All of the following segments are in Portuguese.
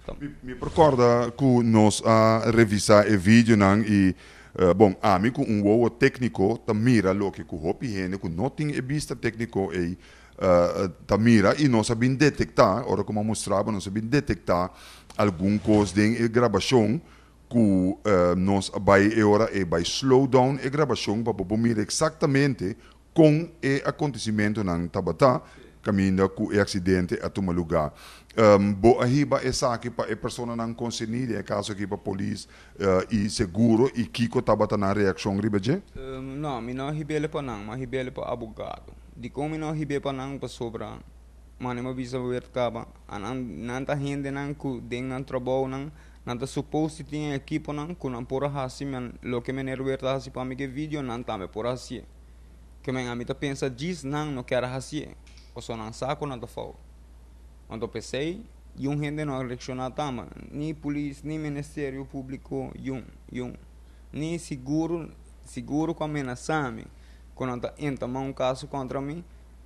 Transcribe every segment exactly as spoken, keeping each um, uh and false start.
Me, me recorda que nós a revisar o vídeo nang e uh, bom, a mim com um wow técnico ta mira lo que com hopi hene com não tem e vista técnico e uh, ta mira e nós sabem detectar, ora como mostrava, nós sabem detectar algum coisa de gravação que uh, nós vai e ora e vai slow down a gravação para poder mirar exatamente com o acontecimento nang tabata caminho com o acidente a tomar lugar. Um, bo ahiba essa aqui para a pessoa não conseguir é caso aqui para polícia uh, e seguro e kiko tabata na reação ribeje? Um, não, mi não ribele para não, mas ribele para abogado. De como mi não ribele para não para sobra, mas não visa ver caba, anan nanta gente não que den não trabalho não, nanta suposto tinha equipe não, que não por assim, man, lo que me nerver assim para mim que vídeo não tá me por assim. Que me amita pensa diz não, não quero assim, ou só não saco não tá fora. Quando eu pensei, e um gente não reaccionava tama, nem polícia, nem ministério público, um, um, nem seguro, seguro com a ameaçame. Quando entra um caso contra mim,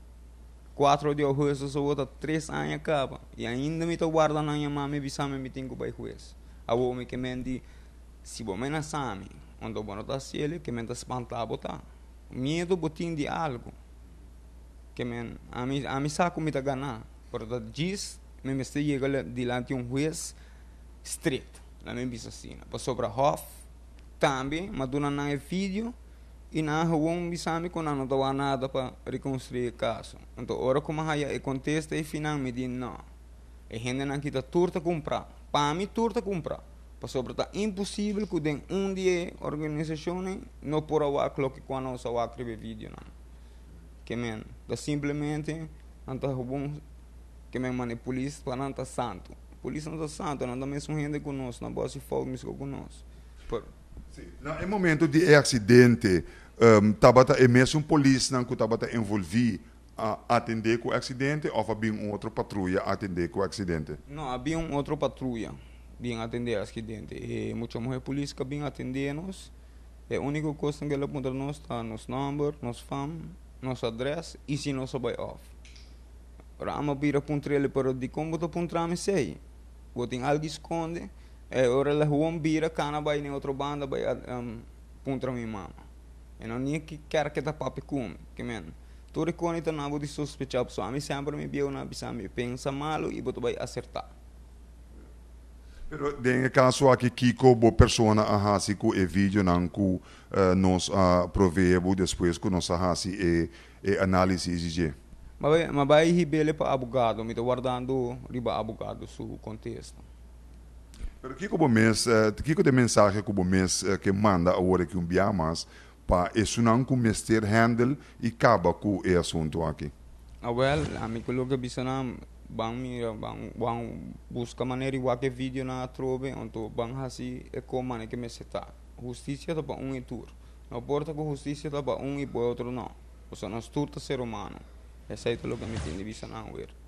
quatro dias juízes ou outra, três anos acaba. E ainda me estou guardando a minha mãe, me sabe me tenho que ir juiz. A vou me que me diz, se vou me ameaçame, quando eu vou notar se ele, que me está espantado, botar. Medo botinho de algo. Que me, a mim, a mim saco me está ganhando. Portanto, diz, me me chega diante de um juiz estrito, na minha piscina. Para sobre a Hof, também, mas do não é vídeo, e na rua um bisame com não dá nada para reconstruir o caso. Então, ora como a e contesta e final me diz não. E gente não quita turta comprar. Para mim, turta comprar. Para sobre tá impossível que den um dia organização não por a aquilo que quando nós a escrever vídeo não. Que men, da simplesmente, então bom que me mane polícia para não estar santo. Polícia não está santo, não está mesmo gente conosco, não pode se fogo mesmo conosco. Por... No momento de acidente, um, tabata é mesmo polícia não que tabata envolvi a atender com o acidente ou havia um outro patrulha a atender com o acidente? Não, havia um outro patrulha bem atender o acidente. E muita mulher polícia que bem atender-nos. É a única coisa que ela pode nos está nos número, nos fam, nosso endereço e se nosso buy off. Rama bira puntrele pero di como to puntrame sei. Vou tem algo esconde. É ora la huom bira cana vai nem outra banda vai um, puntra mi mama. E não nem que quer que tá papi cum, que men. Tu recone tá nabo de sospechar pessoa. A mim sempre me viu na bisame pensa malo e boto vai acertar. Pero den caso aqui Kiko bo persona a hasi ku e vídeo nan ku uh, nos uh, proveebo depois ku nos hasi e, e análise exige. Mas mas vai ribele para abogado, me tô guardando riba abogado su contexto. Pero Kiko bo mes uh, Kiko de mensagem ku bo mes uh, que manda a hora que um biamas pa isso não ku mester handle e acaba ku e assunto aqui. Ah well, a mim coloca bisanam bang mira bang bang busca maneira igual que vídeo na trove onde bang hasi e como que me seta justiça tá para um e tur não importa que justiça tá para um e para outro não o só nós turta ser humano essa é tudo que me tem de vista não ver